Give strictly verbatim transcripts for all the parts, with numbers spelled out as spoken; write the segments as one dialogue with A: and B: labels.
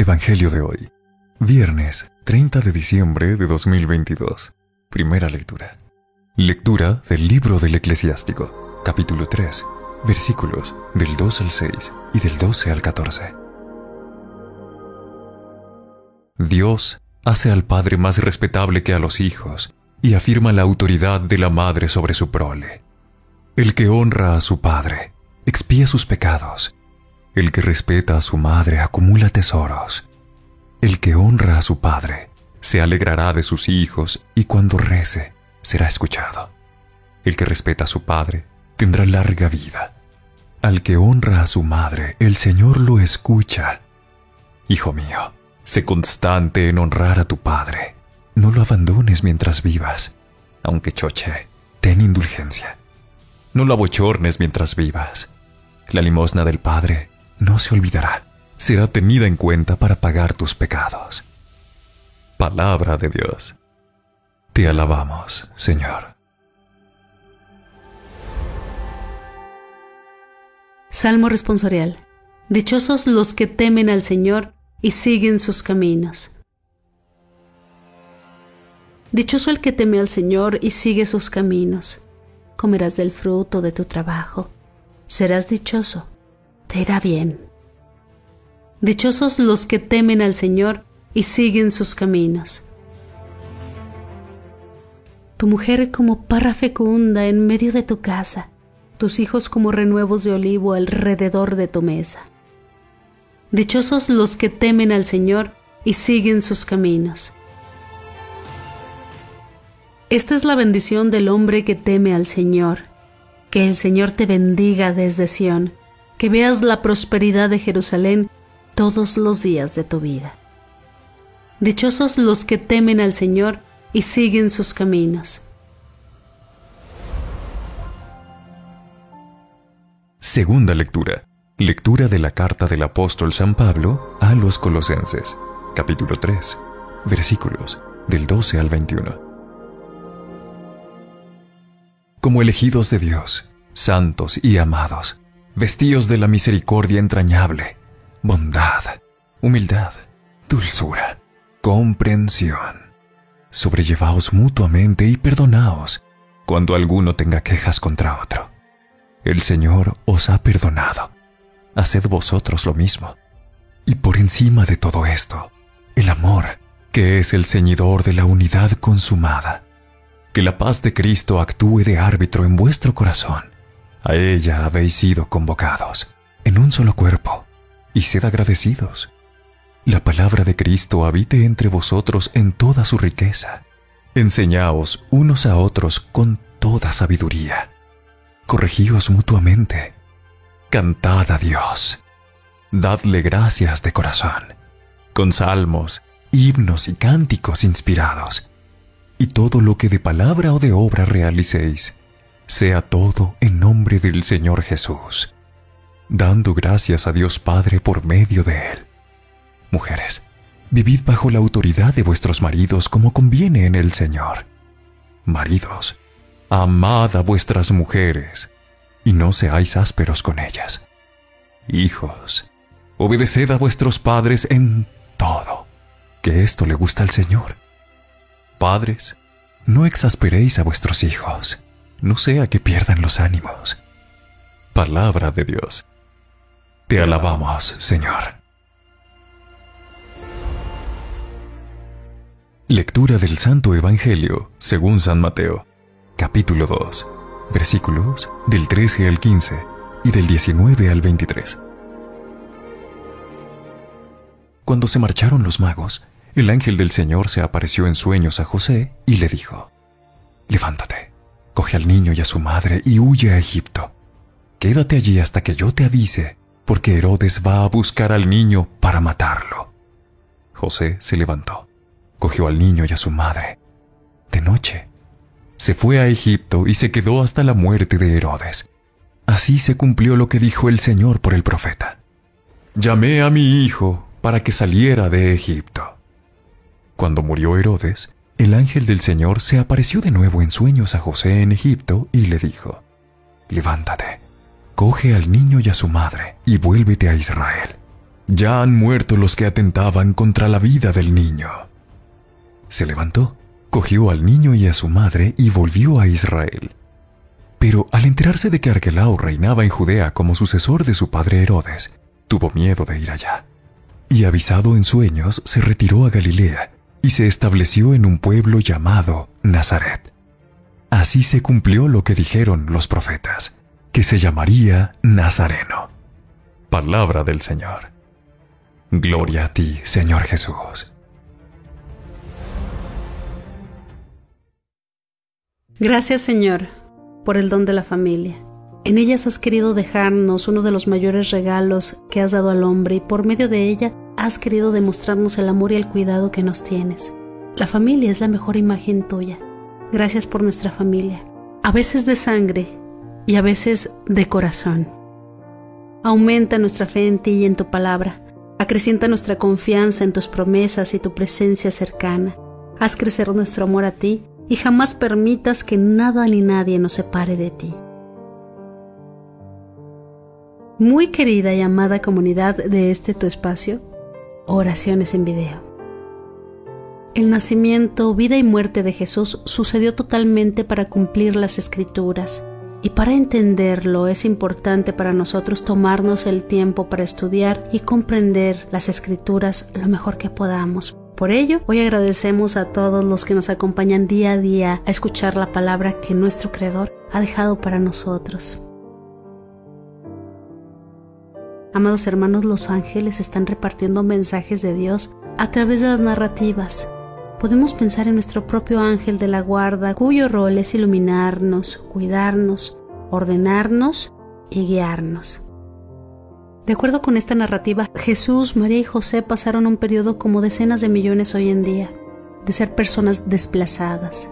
A: Evangelio de hoy, viernes treinta de diciembre de dos mil veintidós. Primera lectura. Lectura del libro del Eclesiástico, capítulo tres, versículos del dos al seis y del doce al catorce. Dios hace al padre más respetable que a los hijos y afirma la autoridad de la madre sobre su prole. El que honra a su padre expía sus pecados. El que respeta a su madre acumula tesoros. El que honra a su padre se alegrará de sus hijos y cuando rece será escuchado. El que respeta a su padre tendrá larga vida. Al que honra a su madre, el Señor lo escucha. Hijo mío, sé constante en honrar a tu padre. No lo abandones mientras vivas, aunque choche, ten indulgencia. No lo abochornes mientras vivas. La limosna del padre no se olvidará, será tenida en cuenta para pagar tus pecados. Palabra de Dios. Te alabamos, Señor.
B: Salmo responsorial. Dichosos los que temen al Señor y siguen sus caminos. Dichoso el que teme al Señor y sigue sus caminos. Comerás del fruto de tu trabajo. Serás dichoso. Te irá bien. Dichosos los que temen al Señor y siguen sus caminos. Tu mujer como parra fecunda en medio de tu casa, tus hijos como renuevos de olivo alrededor de tu mesa. Dichosos los que temen al Señor y siguen sus caminos. Esta es la bendición del hombre que teme al Señor. Que el Señor te bendiga desde Sión, que veas la prosperidad de Jerusalén todos los días de tu vida. Dichosos los que temen al Señor y siguen sus caminos.
A: Segunda lectura. Lectura de la carta del apóstol San Pablo a los Colosenses, capítulo tres, versículos del doce al veintiuno. Como elegidos de Dios, santos y amados, vestíos de la misericordia entrañable, bondad, humildad, dulzura, comprensión. Sobrellevaos mutuamente y perdonaos cuando alguno tenga quejas contra otro. El Señor os ha perdonado. Haced vosotros lo mismo. Y por encima de todo esto, el amor, que es el ceñidor de la unidad consumada. Que la paz de Cristo actúe de árbitro en vuestro corazón. A ella habéis sido convocados, en un solo cuerpo, y sed agradecidos. La palabra de Cristo habite entre vosotros en toda su riqueza. Enseñaos unos a otros con toda sabiduría. Corregíos mutuamente. Cantad a Dios. Dadle gracias de corazón, con salmos, himnos y cánticos inspirados. Y todo lo que de palabra o de obra realicéis, sea todo en nombre del Señor Jesús, dando gracias a Dios Padre por medio de Él. Mujeres, vivid bajo la autoridad de vuestros maridos como conviene en el Señor. Maridos, amad a vuestras mujeres, y no seáis ásperos con ellas. Hijos, obedeced a vuestros padres en todo, que esto le gusta al Señor. Padres, no exasperéis a vuestros hijos, no sea que pierdan los ánimos. Palabra de Dios. Te alabamos, Señor. Lectura del Santo Evangelio según San Mateo, capítulo dos, versículos del trece al quince y del diecinueve al veintitrés. Cuando se marcharon los magos, el ángel del Señor se apareció en sueños a José y le dijo: Levántate, coge al niño y a su madre y huye a Egipto. Quédate allí hasta que yo te avise, porque Herodes va a buscar al niño para matarlo. José se levantó, cogió al niño y a su madre. De noche, se fue a Egipto y se quedó hasta la muerte de Herodes. Así se cumplió lo que dijo el Señor por el profeta: Llamé a mi hijo para que saliera de Egipto. Cuando murió Herodes, el ángel del Señor se apareció de nuevo en sueños a José en Egipto y le dijo: Levántate, coge al niño y a su madre y vuélvete a Israel, Ya han muerto los que atentaban contra la vida del niño. Se levantó, cogió al niño y a su madre y volvió a Israel. Pero al enterarse de que Arquelao reinaba en Judea como sucesor de su padre Herodes, tuvo miedo de ir allá. Y avisado en sueños, se retiró a Galilea y se estableció en un pueblo llamado Nazaret. Así se cumplió lo que dijeron los profetas, que se llamaría Nazareno. Palabra del Señor. Gloria a ti, Señor Jesús.
B: Gracias, Señor, por el don de la familia. En ellas has querido dejarnos uno de los mayores regalos que has dado al hombre y por medio de ella has querido demostrarnos el amor y el cuidado que nos tienes. La familia es la mejor imagen tuya. Gracias por nuestra familia, a veces de sangre y a veces de corazón. Aumenta nuestra fe en ti y en tu palabra. Acrecienta nuestra confianza en tus promesas y tu presencia cercana. Haz crecer nuestro amor a ti y jamás permitas que nada ni nadie nos separe de ti. Muy querida y amada comunidad de este tu espacio, Oraciones en Video. El nacimiento, vida y muerte de Jesús sucedió totalmente para cumplir las Escrituras, y para entenderlo es importante para nosotros tomarnos el tiempo para estudiar y comprender las Escrituras lo mejor que podamos. Por ello, hoy agradecemos a todos los que nos acompañan día a día a escuchar la palabra que nuestro Creador ha dejado para nosotros. Amados hermanos, los ángeles están repartiendo mensajes de Dios a través de las narrativas. Podemos pensar en nuestro propio ángel de la guarda, cuyo rol es iluminarnos, cuidarnos, ordenarnos y guiarnos. De acuerdo con esta narrativa, Jesús, María y José pasaron un periodo como decenas de millones hoy en día, de ser personas desplazadas.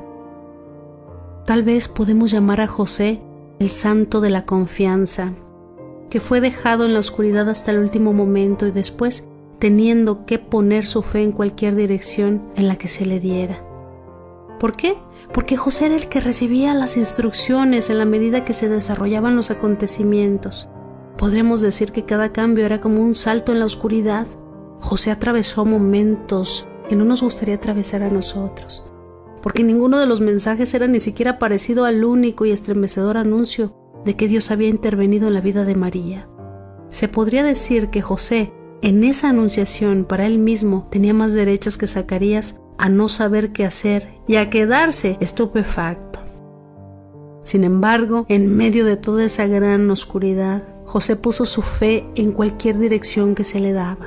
B: Tal vez podemos llamar a José el santo de la confianza, que fue dejado en la oscuridad hasta el último momento y después teniendo que poner su fe en cualquier dirección en la que se le diera. ¿Por qué? Porque José era el que recibía las instrucciones en la medida que se desarrollaban los acontecimientos. Podremos decir que cada cambio era como un salto en la oscuridad. José atravesó momentos que no nos gustaría atravesar a nosotros, porque ninguno de los mensajes era ni siquiera parecido al único y estremecedor anuncio de que Dios había intervenido en la vida de María. Se podría decir que José, en esa anunciación para él mismo, tenía más derechos que Zacarías a no saber qué hacer y a quedarse estupefacto. Sin embargo, en medio de toda esa gran oscuridad, José puso su fe en cualquier dirección que se le daba.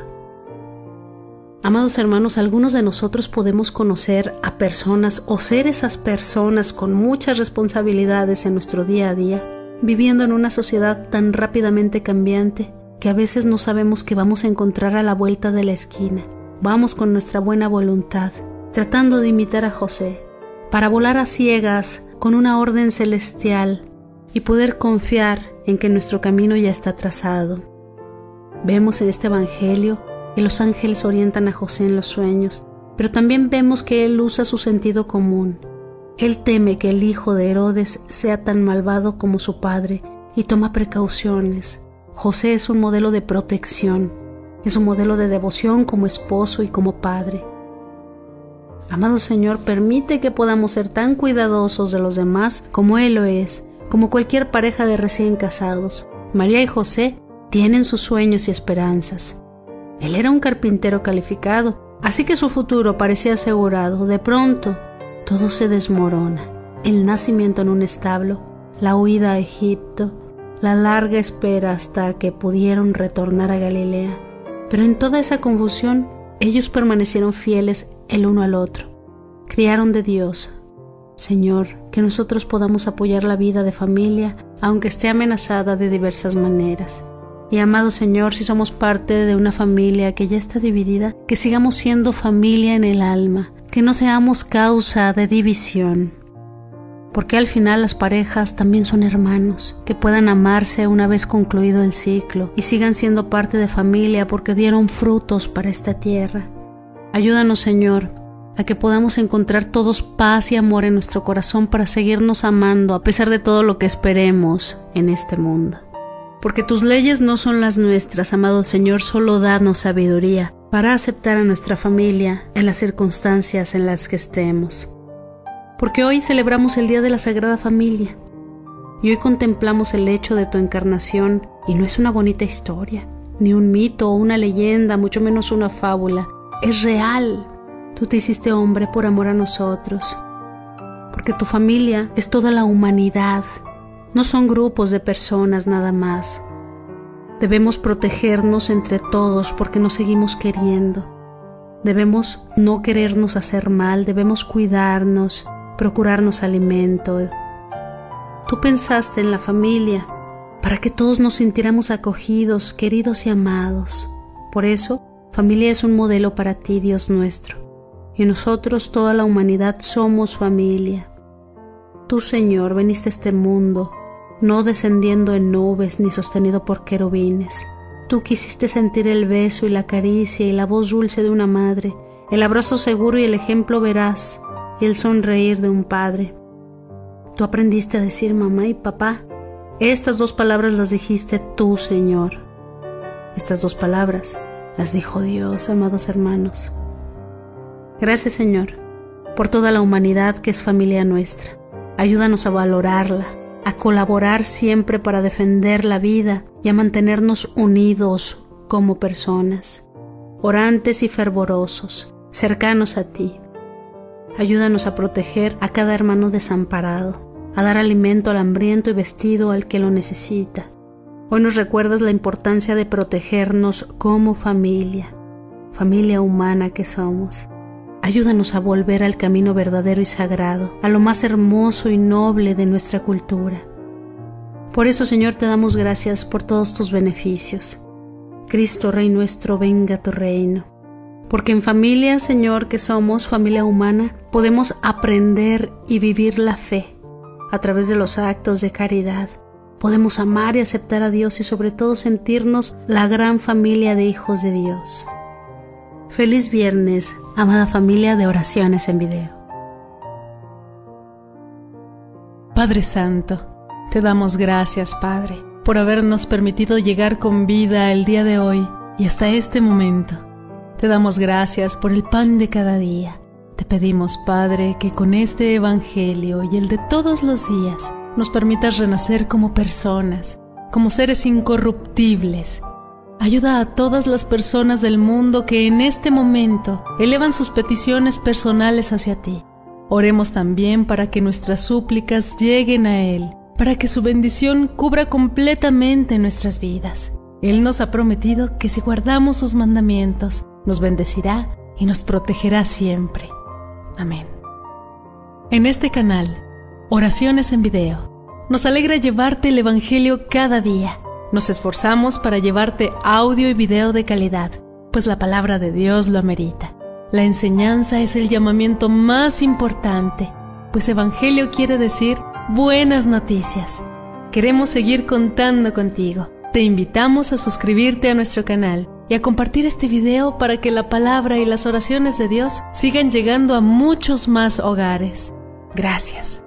B: Amados hermanos, algunos de nosotros podemos conocer a personas o ser esas personas con muchas responsabilidades en nuestro día a día, viviendo en una sociedad tan rápidamente cambiante que a veces no sabemos qué vamos a encontrar a la vuelta de la esquina. Vamos con nuestra buena voluntad, tratando de imitar a José, para volar a ciegas con una orden celestial y poder confiar en que nuestro camino ya está trazado. Vemos en este evangelio que los ángeles orientan a José en los sueños, pero también vemos que él usa su sentido común. Él teme que el hijo de Herodes sea tan malvado como su padre y toma precauciones. José es un modelo de protección, es un modelo de devoción como esposo y como padre. Amado Señor, permite que podamos ser tan cuidadosos de los demás como Él lo es, como cualquier pareja de recién casados. María y José tienen sus sueños y esperanzas. Él era un carpintero calificado, así que su futuro parecía asegurado. De pronto, todo se desmorona. El nacimiento en un establo, la huida a Egipto, la larga espera hasta que pudieron retornar a Galilea. Pero en toda esa confusión, ellos permanecieron fieles el uno al otro. Criaron de Dios. Señor, que nosotros podamos apoyar la vida de familia, aunque esté amenazada de diversas maneras. Y amado Señor, si somos parte de una familia que ya está dividida, que sigamos siendo familia en el alma, que no seamos causa de división. Porque al final las parejas también son hermanos, que puedan amarse una vez concluido el ciclo y sigan siendo parte de familia porque dieron frutos para esta tierra. Ayúdanos, Señor, a que podamos encontrar todos paz y amor en nuestro corazón para seguirnos amando a pesar de todo lo que esperemos en este mundo. Porque tus leyes no son las nuestras, amado Señor, solo danos sabiduría para aceptar a nuestra familia en las circunstancias en las que estemos. Porque hoy celebramos el Día de la Sagrada Familia y hoy contemplamos el hecho de tu encarnación y no es una bonita historia, ni un mito o una leyenda, mucho menos una fábula. Es real. Tú te hiciste hombre por amor a nosotros. Porque tu familia es toda la humanidad. No son grupos de personas nada más. Debemos protegernos entre todos porque nos seguimos queriendo. Debemos no querernos hacer mal, debemos cuidarnos, procurarnos alimento. Tú pensaste en la familia para que todos nos sintiéramos acogidos, queridos y amados. Por eso, familia es un modelo para ti, Dios nuestro. Y nosotros, toda la humanidad, somos familia. Tú, Señor, veniste a este mundo, no descendiendo en nubes ni sostenido por querubines. Tú quisiste sentir el beso y la caricia y la voz dulce de una madre, el abrazo seguro y el ejemplo veraz y el sonreír de un padre. Tú aprendiste a decir mamá y papá. Estas dos palabras las dijiste tú, Señor. Estas dos palabras las dijo Dios, amados hermanos. Gracias, Señor, por toda la humanidad que es familia nuestra. Ayúdanos a valorarla, a colaborar siempre para defender la vida y a mantenernos unidos como personas, orantes y fervorosos, cercanos a ti. Ayúdanos a proteger a cada hermano desamparado, a dar alimento al hambriento y vestido al que lo necesita. Hoy nos recuerdas la importancia de protegernos como familia, familia humana que somos. Ayúdanos a volver al camino verdadero y sagrado, a lo más hermoso y noble de nuestra cultura. Por eso, Señor, te damos gracias por todos tus beneficios. Cristo, Rey nuestro, venga tu reino. Porque en familia, Señor, que somos familia humana, podemos aprender y vivir la fe a través de los actos de caridad. Podemos amar y aceptar a Dios y sobre todo sentirnos la gran familia de hijos de Dios. Feliz viernes, amada familia de Oraciones en Video.
C: Padre Santo, te damos gracias, Padre, por habernos permitido llegar con vida el día de hoy y hasta este momento. Te damos gracias por el pan de cada día. Te pedimos, Padre, que con este Evangelio y el de todos los días nos permitas renacer como personas, como seres incorruptibles. Ayuda a todas las personas del mundo que en este momento elevan sus peticiones personales hacia ti. Oremos también para que nuestras súplicas lleguen a Él, para que su bendición cubra completamente nuestras vidas. Él nos ha prometido que si guardamos sus mandamientos, nos bendecirá y nos protegerá siempre. Amén. En este canal, Oraciones en Video, nos alegra llevarte el Evangelio cada día. Nos esforzamos para llevarte audio y video de calidad, pues la palabra de Dios lo amerita. La enseñanza es el llamamiento más importante, pues Evangelio quiere decir buenas noticias. Queremos seguir contando contigo. Te invitamos a suscribirte a nuestro canal y a compartir este video para que la palabra y las oraciones de Dios sigan llegando a muchos más hogares. Gracias.